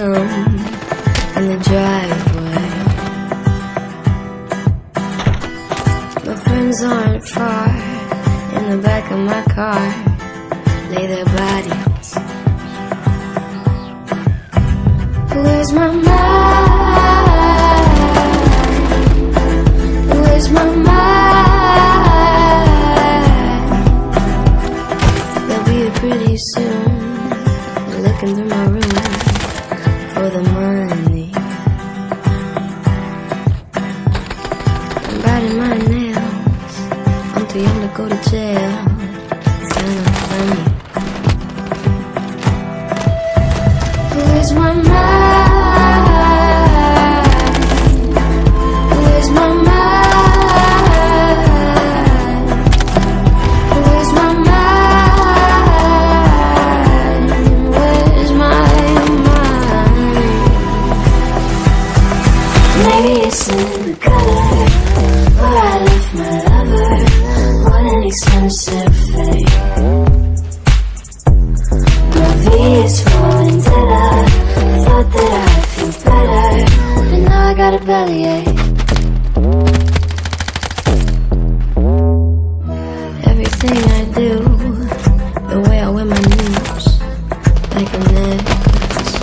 room in the driveway. My friends aren't far. In the back of my car lay their bodies. Where's my mind? Where's my mind? They'll be here pretty soon, looking through my room for the money. I'm biting my nails, I'm too young to go to jail. It's kinda funny. Where's my mind? Where's my mind? Where's my mind? Where's my mind? Maybe it's in the gutter where I left my lover. What an expensive fate. My V is falling dead. I thought that I'd feel better, but now I got a bellyache. Everything I do, the way I wear my moves, like a necklace.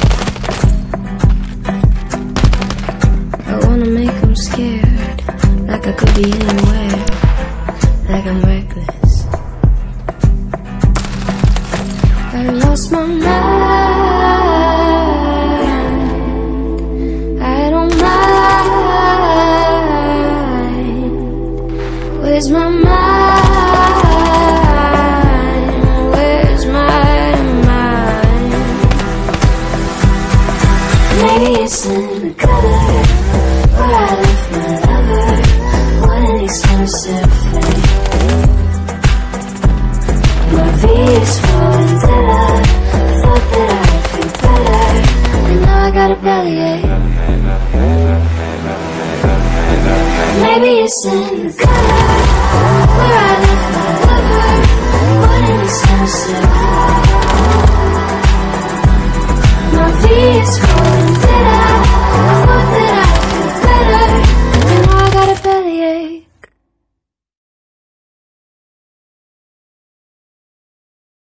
I wanna make them scared, like I could be anywhere, like I'm reckless. I lost my mind, I don't mind. Where's my mind? Where's my mind? Maybe it's in the gutter where I left my lover. What an expensive fate. My V is falling dead. I thought that I'd feel better, and now I got a bellyache. Maybe it's in the gutter.